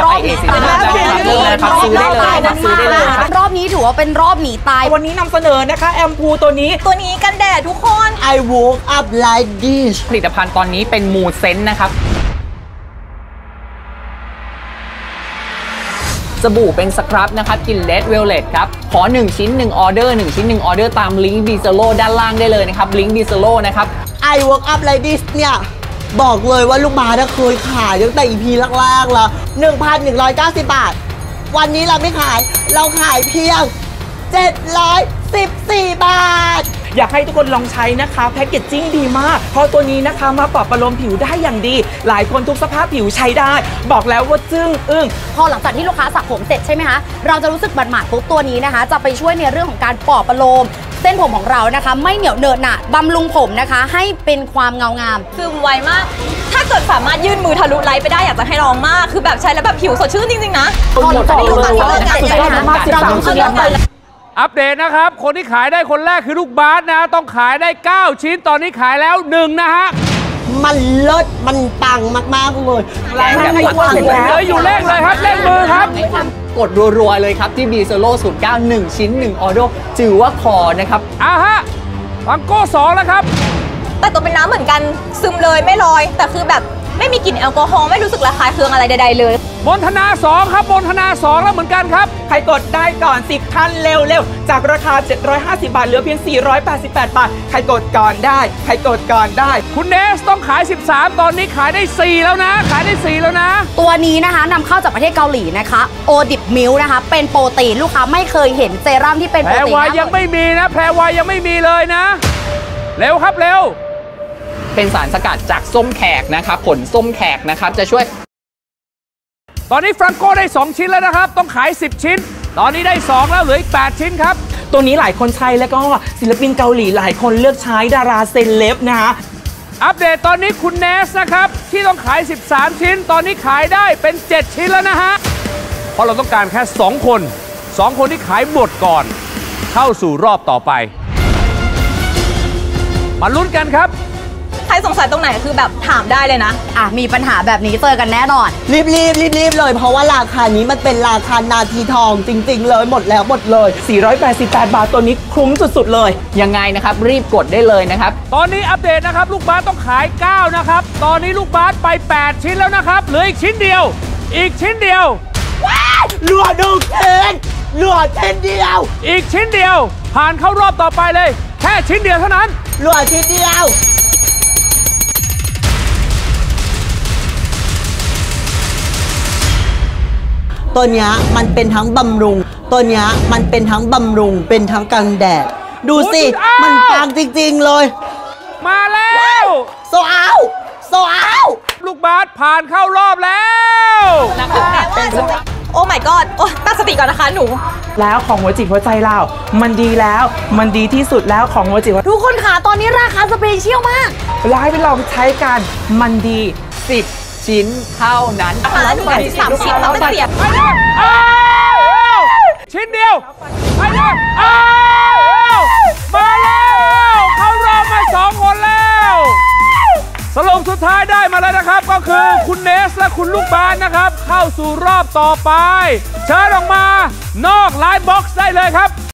เอเซนนะครับซื้อได้เลยครับซื้อได้เลยครับรอบนี้ถือว่าเป็นรอบหนีตายวันนี้นำเสนอนะคะแอมพูตัวนี้กันแดดทุกคน I woke up like this ผลิตภัณฑ์ตอนนี้เป็นมูเซนนะครับสบู่เป็นสครับนะครับกลิ่นเลดเวลเลตครับขอ1ชิ้น1ออเดอร์1ชิ้น1ออเดอร์ตามลิงก์ดีเซโลด้านล่างได้เลยนะครับลิงก์ดีเซโลนะครับ I woke up like this เนี่ยบอกเลยว่าลูกบาสเคยขายตั้งแต่ EP แรกๆแล้ว 1,190 บาทวันนี้เราไม่ขายเราขายเพียง714 บาทอยากให้ทุกคนลองใช้นะคะแพ็กเกจจิ้งดีมากเพราะตัวนี้นะคะมาปรับประโลมผิวได้อย่างดีหลายคนทุกสภาพผิวใช้ได้บอกแล้วว่าจึ้งอึ้งพอหลังจากที่ลูกค้าสระผมเสร็จใช่ไหมคะเราจะรู้สึกหมาดๆปุ๊บตัวนี้นะคะจะไปช่วยในเรื่องของการปลอบประโลมเส้นผมของเรานะคะไม่เหนียวเหนอะหนะบำรุงผมนะคะให้เป็นความเงางามซึมไวมากถ้าเกิดสามารถยื่นมือทะลุไลท์ไปได้อยากจะให้ลองมากคือแบบใช้แล้วแบบผิวสดชื่นจริงๆนะพอหลังจากที่ลูกค้าสระผมเสร็จใช่ไหมคะเราต้องเลือกอัปเดตนะครับคนที่ขายได้คนแรกคือลูกบาสนะต้องขายได้9ชิ้นตอนนี้ขายแล้ว1นะฮะมันเลิศมันปังมากๆเลยเหลืออยู่เลขเลยครับเลขมือครับกดรัวๆเลยครับที่บีเซโล09 1ชิ้น1ออเดอร์ถือว่าขอนะครับฮะฟังโก้2แล้วครับแต่ตัวเป็นน้ำเหมือนกันซึมเลยไม่ลอยแต่คือแบบไม่มีกลิ่นแอลกอฮอล์ไม่รู้สึกระคายเคืองอะไรใดๆเลยมนธนา2ครับมนธนา2แล้วเหมือนกันครับใครกดได้ก่อน10ท่านเร็วๆจากราคา750 บาทเหลือเพียง488 บาทใครกดก่อนได้ใครกดก่อนได้คุณเนสต้องขาย13ตอนนี้ขายได้4แล้วนะขายได้4แล้วนะตัวนี้นะคะนำเข้าจากประเทศเกาหลีนะคะโอดิบมิลนะคะเป็นโปรตีนลูกค้าไม่เคยเห็นเซรั่มที่เป็นโปรตีนแพรวายังไม่มีนะแพรวายังไม่มีเลยนะเร็วครับเร็วเป็นสารสกัดจากส้มแขกนะครับผลส้มแขกนะครับจะช่วยตอนนี้ฟรังโก้ได้2ชิ้นแล้วนะครับต้องขาย10ชิ้นตอนนี้ได้2แล้วเหลืออีก8ชิ้นครับตัวนี้หลายคนใช้แล้วก็ศิลปินเกาหลีหลายคนเลือกใช้ดาราเซเลบนะฮะอัปเดตตอนนี้คุณเนสนะครับที่ต้องขาย13ชิ้นตอนนี้ขายได้เป็น7ชิ้นแล้วนะฮะเพราะเราต้องการแค่2คนที่ขายหมดก่อนเข้าสู่รอบต่อไปมาลุ้นกันครับใครสงสัยตรงไหนคือแบบถามได้เลยนะมีปัญหาแบบนี้เจอกันแน่นอนรีบเลยเพราะว่าราคานี้มันเป็นราคานาทีทองจริงๆเลยหมดแล้วหมดเลย 488 บาทตัวนี้คุ้มสุดๆเลยยังไงนะครับรีบกดได้เลยนะครับตอนนี้อัปเดตนะครับลูกบาสต้องขาย9นะครับตอนนี้ลูกบาสไป8ชิ้นแล้วนะครับเหลืออีกชิ้นเดียวอีกชิ้นเดียวเหลือ1ชิ้นเหลือชิ้นเดียวอีกชิ้นเดียวผ่านเข้ารอบต่อไปเลยแค่ชิ้นเดียวเท่านั้นเหลือชิ้นเดียวตัวเนี้ยมันเป็นทั้งบำรุงตัวเนี้ยมันเป็นทั้งบำรุงเป็นทั้งกันแดดดูสิมันปังจริงๆเลยมาแล้วโซเอาลูกบาสผ่านเข้ารอบแล้วโอ้ my god โอ้ตั้งสติก่อนนะคะหนูแล้วของหัวจิตหัวใจเรามันดีแล้วมันดีที่สุดแล้วของหัวจิตทุกคนค่ะตอนนี้ราคาสเปเชียลมากไลฟ์ไปลองใช้กันมันดี 10ชิ้นเท่านั้นแล้วหนูอยาก3ชิ้นแล้วเป็นเสียบชิ้นเดียวไปเลยมาแล้วเข้ารอบมา2คนแล้วสรุปสุดท้ายได้มาแล้วนะครับก็คือคุณเนสและคุณลูกบาสนะครับเข้าสู่รอบต่อไปเชิญออกมานอกไลฟ์บ็อกซ์ได้เลยครับ